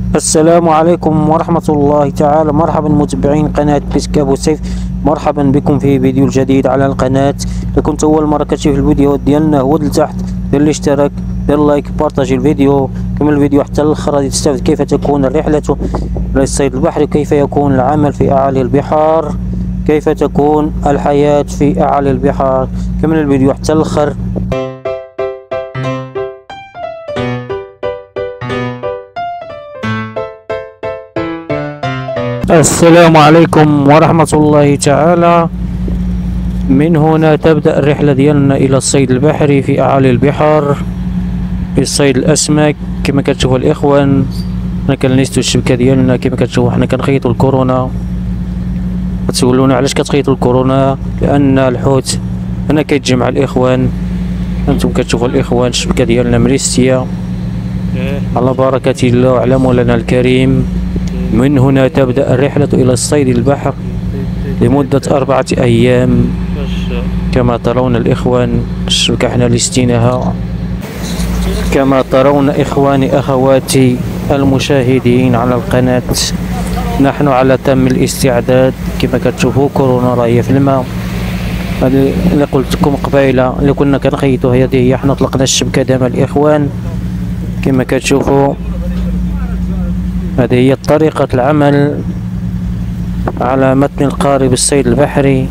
السلام عليكم ورحمة الله تعالى. مرحبا متابعين قناة بيسك أبو سيف، مرحبا بكم في فيديو جديد على القناة. إذا كنت أول مرة كتشوف الفيديو ديالنا هو لتحت، دير الاشتراك، دير لايك، بارطاجي الفيديو، كمل الفيديو حتى الآخر غادي تستافد كيف تكون الرحلة إلى الصيد البحري، كيف يكون العمل في أعالي البحار، كيف تكون الحياة في أعالي البحار. كمل الفيديو حتى الآخر. السلام عليكم ورحمة الله تعالى. من هنا تبدأ الرحلة ديالنا إلى الصيد البحري في أعالي البحار، في صيد الأسماك. كما كتشوفوا الإخوان حنا كنليستو الشبكة ديالنا، كما كتشوفوا حنا كنخيطوا الكورونا. كتسولونا علاش كتخيطوا الكورونا؟ لأن الحوت هنا كيتجمع الإخوان. أنتم كتشوفوا الإخوان الشبكة ديالنا مريستية على بركة الله وعلى مولانا الكريم. من هنا تبدأ الرحلة إلى الصيد البحر لمدة 4 أيام. كما ترون الإخوان الشبكة حنا لستيناها، كما ترون إخواني أخواتي المشاهدين على القناة. نحن على تم الاستعداد. كما كتشوفوا كورونا راهي في الماء. اللي قلت لكم قبيله اللي كنا كنخيطوا هذه هي، حنا طلقنا الشبكة دابا الإخوان. كما كتشوفوا هذه هي طريقة العمل على متن القارب الصيد البحري.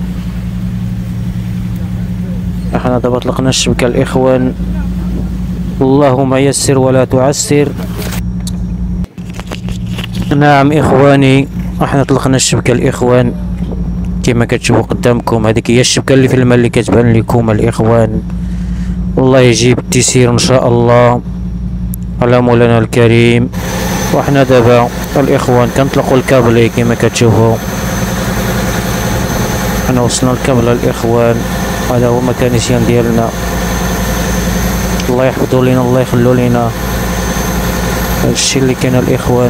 احنا دابا طلقنا الشبكة الإخوان، اللهم يسر ولا تعسر. نعم إخواني، احنا طلقنا الشبكة الإخوان كما كتشوفوا قدامكم. هذيك هي الشبكة اللي في الماء اللي كتبان لكم الإخوان. والله يجيب التيسير إن شاء الله على مولانا الكريم. وحنا دابا الإخوان كنطلقوا الكابلي كما كتشوفوا. حنا وصلنا الكابل الإخوان، هذا هو ميكانيسيان ديالنا. الله يحفظوا لينا، الله يخلوا لينا. هادشي اللي كاين الإخوان.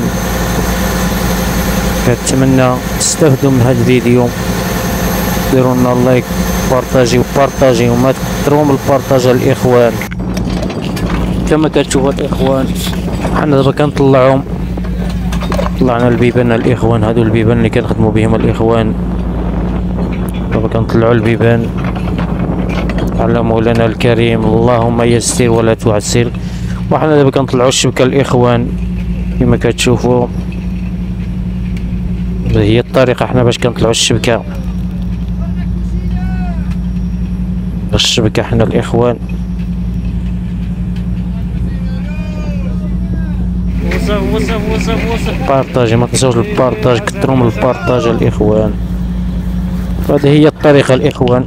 كنتمنى تستافدوا من هذا الفيديو، ديروا لنا لايك، بارطاجي وما تكثروا من البارطاج الإخوان. كما كتشوفوا الإخوان حنا دابا كنطلعوا، طلعنا البيبان الإخوان. هادو البيبان اللي كنخدموا بهم الإخوان. دابا كنطلعوا البيبان على مولانا الكريم، اللهم يسر ولا تعسر. وحنا دابا كنطلعوا الشبكة الإخوان كما كتشوفوا. هي الطريقة حنا باش كنطلعوا الشبكة. الشبكة حنا الإخوان. بارطاجي، ما تنساوش البارطاج، كثروا من البارطاج الإخوان. هذه هي الطريقة الإخوان.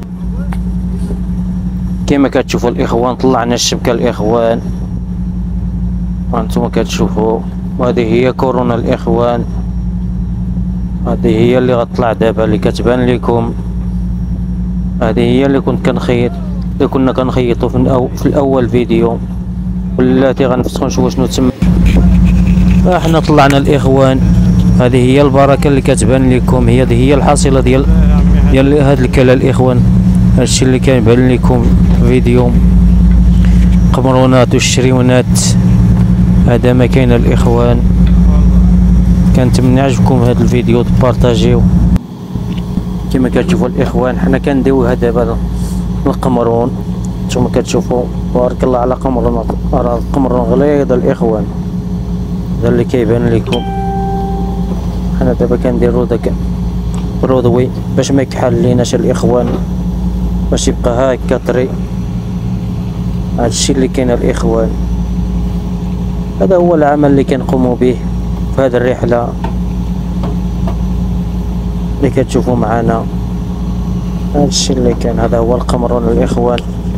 كما كتشوفوا الإخوان طلعنا الشبكة الإخوان، وانتم كتشوفوا. وهذه هي كورونا الإخوان. هذه هي اللي غتطلع دابا اللي كتبان لكم. هذه هي اللي كنا كنخيطوا في الأول فيديو، ولاتي غنفتحوا نشوفوا شنو تم. احنا طلعنا الإخوان. هذه هي البركة اللي كتبان لكم، هذه هي الحاصلة ديال هاد الكلا الإخوان. هادشي اللي كيبان لكم في فيديو قمرونات والشريونات. هذا ما كاين الإخوان. كنتمنى يعجبكم هذا الفيديو، تبارطاجيو. كما كتشوفوا الإخوان حنا كنديوها دابا القمرون. نتوما كتشوفوا بارك الله على قمرون، راه القمرون غليظ الإخوان. هذا اللي كيبان لكم. حنا دابا كنديرو داك برودوي باش ما يكحل ليناش الإخوان، باش يبقى هكا طري. هادشي اللي كاين الإخوان. هذا هو العمل اللي كنقوموا به في هذه الرحلة اللي كتشوفوا معنا. هادشي اللي كان، هذا هو القمرون الإخوان.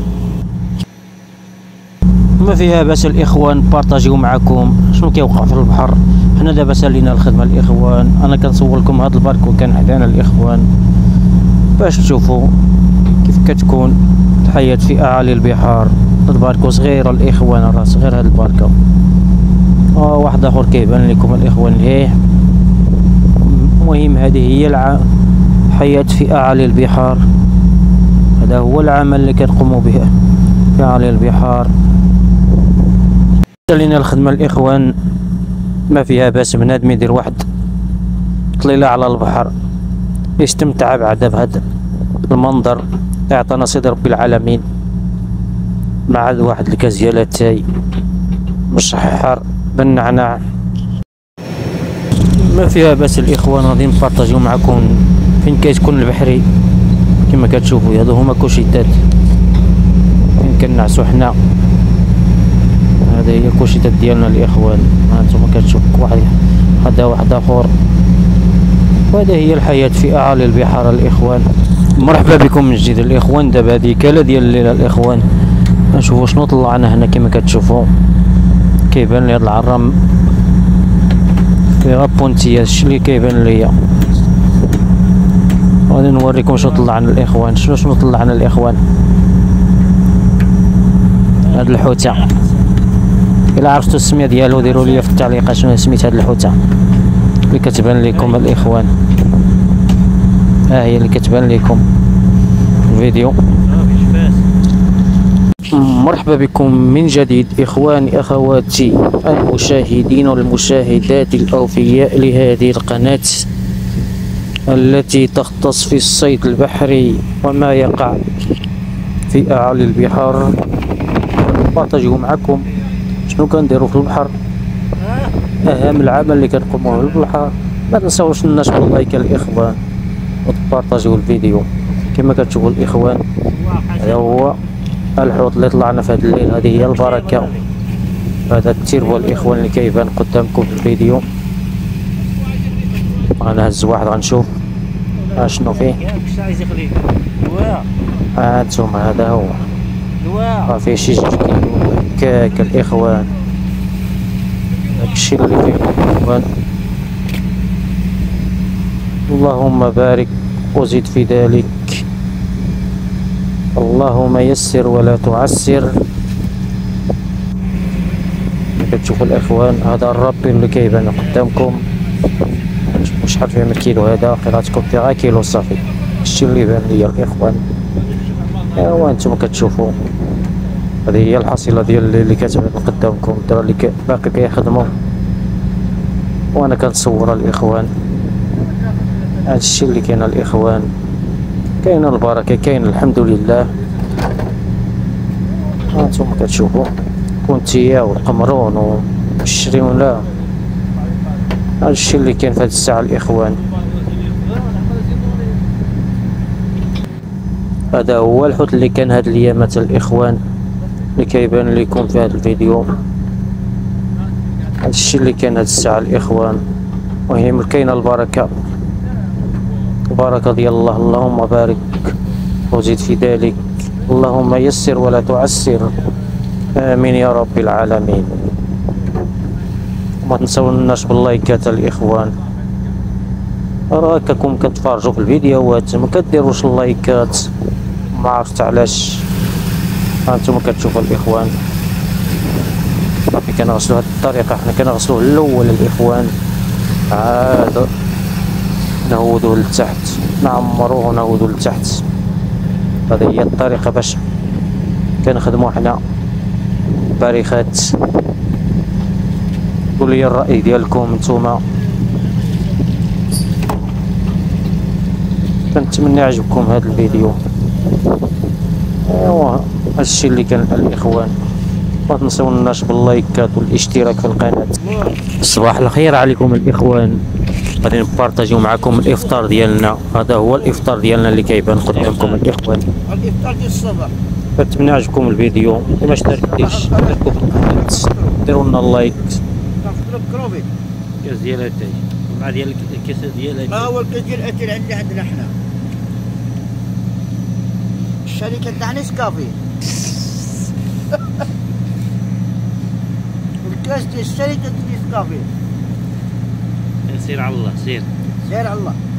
ما فيها باس الإخوان، بارطاجيو معكم شنو كيوقع في البحر. حنا دابا سالينا الخدمة الإخوان. أنا كنصور لكم هذا الباركو كان حدانا الإخوان باش تشوفوا كيف كتكون الحياة في أعالي البحار. هاد الباركو صغير الإخوان، راه صغير هاد الباركو. واحد آخر كيبان لكم الإخوان ليه. المهم هذه هي الحياة في أعالي البحار. هذا هو العمل اللي كنقوموا به في أعالي البحار. سالينا الخدمة الإخوان ما فيها باس بنادم يدير واحد طليلة على البحر يستمتع بعدا بهذا المنظر يعطينا سيدي ربي العالمين، مع واحد الكاس ديال اتاي مشحر بالنعناع. ما فيها باس الاخوان، غادي نبارطاجيو معكم فين كتكون البحري. كما كتشوفوا هادو هما كوشيتات فين كنعسو حنا. هذه هي كوشيتات ديالنا الاخوان، هانتوما كتشوفوا واحد اخر. وهذه هي الحياة في اعالي البحار الاخوان. مرحبا بكم من جديد الاخوان. دابا هذه كاله ديال الليله الاخوان، نشوفوا شنو طلعنا هنا. كما كتشوفوا كيبان لي هاد العرام فيها بونتيا، هادشي اللي كيبان ليا. غادي نوريكم شنو طلعنا الاخوان. شنو طلعنا الاخوان. هاد الحوته الا عرفتوا السميه ديالو ديروا لي في التعليقات شنو سميت هاد الحوته اللي كتبان لكم الاخوان. ها هي اللي كتبان لكم الفيديو. مرحبا بكم من جديد اخواني اخواتي المشاهدين والمشاهدات الاوفياء لهذه القناة التي تختص في الصيد البحري وما يقع في اعالي البحار. نبارطاجيو معكم شنو كنديروا في البحر، اهم العمل اللي كنقوموه في البحر. ما تنساوش نشروا اللايك الاخوان وتبارطاجيو الفيديو. كما كتشوفوا الاخوان هذا هو الحوت اللي طلعنا في هذا الليل. هذه هي البركه. هذا التيربو الاخوان اللي كيبان قدامكم في الفيديو. غنهز واحد غنشوف اشنو فيه. هانتوما هذا هو فيه شي 2 كيلو هكاك الاخوان. هادشي اللي فيه الاخوان. اللهم بارك وزد في ذلك، اللهم يسر ولا تعسر. كتشوفوا الاخوان هذا الربي اللي كيبان قدامكم. نشوفوا شحال فيه من كيلو. هذا قراءتكم فيه كيلو صافي. هادشي اللي بان ليا الاخوان. ايوا انتم كتشوفوا هذه هي الحصيله ديال اللي كتبان قدامكم. الدراري اللي باقي كيخدموا وانا كنصور الاخوان. هادشي اللي كاين الاخوان. كاين البركه، كاين الحمد لله. هانتوما كتشوفوا كونتيا والقمرون والشريونه. هادشي اللي كاين في هاد الساعه الاخوان. هذا هو الحوت اللي كان هاد الايامات الاخوان اللي كيبان لكم في هذا الفيديو. هادشي اللي كان هاد الساعه الاخوان. المهم كاينه البركه، البركه ديال الله. اللهم بارك وزد في ذلك، اللهم يسر ولا تعسر، امين يا رب العالمين. وما تنساوناش باللايكات الاخوان. راكم كتفرجوا في الفيديوهات ما كديروش اللايكات، ما عرفت علاش. هانتوما كتشوفوا الاخوان صافي كنغسلوا هاد الطريقه. حنا كنغسلوه الاول الاخوان، عاد نهودوه لتحت، نعمروه ونهودوه لتحت. هذه هي الطريقه باش كنخدموا حنا باريخات. قولوا لي الراي ديالكم نتوما. كنتمنى يعجبكم هذا الفيديو. ايوا هادشي اللي كان الاخوان. ما تنساوناش باللايكات والاشتراك في القناه. صباح الخير عليكم الاخوان. غادي نبارطاجيو معكم الافطار ديالنا. هذا هو الافطار ديالنا اللي كيبان قدامكم الاخوان. الافطار ديال الصباح. كنتمنى يعجبكم الفيديو. وما اشتركتيش اشتركوا في القناه، ديروا لنا اللايك. كنفطروا بكروبي كاس ديال اتاي مع ديال الكاس ديال اتاي. ما هو الكاس ديال اتاي اللي عندنا حنا. الشركه تاع نسكافي. الكاس ديال الشركه نسكافي. سير على الله، سير على الله.